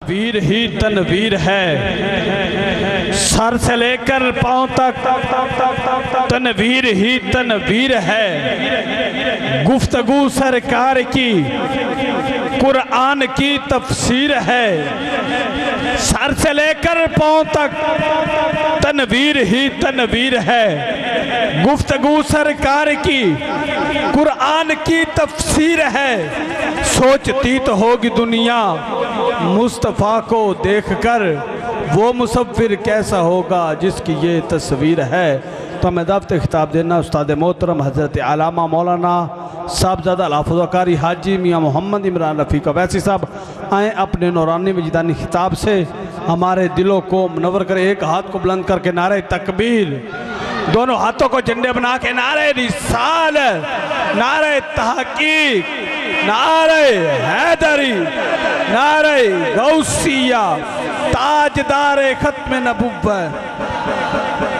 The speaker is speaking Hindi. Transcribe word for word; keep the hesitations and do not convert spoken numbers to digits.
तनवीर ही तनवीर है, सर से लेकर पांव तक तनवीर ही तनवीर है। गुफ्तगू सरकार की कुरान की तफसीर है, सर से लेकर पांव तक तनवीर ही तनवीर है। गुफ्तगू सरकार की कुरान की तफसीर है। सोचती तो होगी दुनिया मुस्तफ़ा को देखकर, वो मुसव्विर कैसा होगा जिसकी ये तस्वीर है। तो मैं दावत खिताब देना उस्ताद मोहतरम हज़रत आलामा मौलाना साहबजादा हाफिज़ हाजी मियाँ मोहम्मद इमरान रफ़ीक वैसी साहब आए अपने नौरानी वजदानी खिताब से हमारे दिलों को मुनव्वर करें। एक हाथ को बुलंद करके नारे तकबीर, दोनों हाथों को झंडे बना के नारे रिसालत, नारे तहकीक, नारे हैदरी, नारे गौसिया, ताजदार खत्म नबुव्वत।